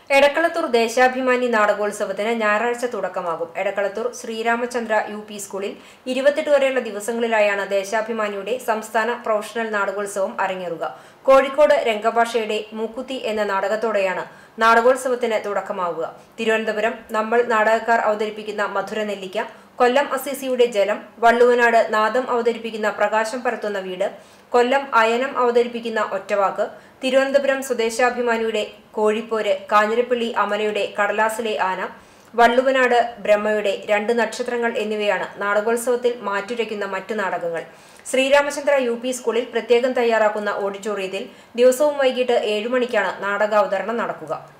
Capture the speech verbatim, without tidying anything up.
എടക്കളത്തൂർ ദേശാഭിമാനി നാടകോത്സവത്തിന് ഞായറാഴ്ച തുടക്കമാകും. Edakkalathur Sri Ramachandra U P സ്കൂളിൽ ഇരുപത്തെട്ട് വരെയുള്ള ദിവസങ്ങളിലായാണ് ദേശാഭിമാനിയുടെ സംസ്ഥാന പ്രൊഫഷണൽ നാടകോത്സവം അരങ്ങേറുക. കോഴിക്കോട് രംഗഭാഷയുടെ മൂക്കുത്തി എന്ന നാടകത്തോടെയാണ് നാടകോത്സവത്തിന് തുടക്കമാവുക. തിരുവനന്തപുരം നമ്മൾ നാടകക്കാർ അവതരിപ്പിക്കുന്ന മധുരനെല്ലിക്ക, കൊല്ലം അസീസിയുടെ ജലം, വള്ളുവനാട് നാദം അവതരിപ്പിക്കുന്ന പ്രകാശം പരത്തുന്ന വീട്, കൊല്ലം അയനം അവതരിപ്പിക്കുന്ന ഒറ്റവാക്ക്, തിരുവനന്തപുരം സ്വദേശാഭിമാനിയുടെ കോഴിപ്പോര്, കാഞ്ഞിരപ്പള്ളി അമലയുടെ കടലാസിലെ ആന, വള്ളുവനാട് ബ്രഹ്മയുടെ രണ്ട് നക്ഷത്രങ്ങൾ എന്നിവയാണ് നാടകോത്സവത്തിൽ മാറ്റുരയ്ക്കുന്ന മറ്റു നാടകങ്ങൾ. ശ്രീരാമചന്ദ്ര യു പി സ്കൂളിൽ പ്രത്യേകം തയ്യാറാക്കുന്ന ഓഡിറ്റോറിയത്തിൽ ദിവസവും വൈകിട്ട് ഏഴു മണിക്കാണ് നാടകാവതരണം നടക്കുക.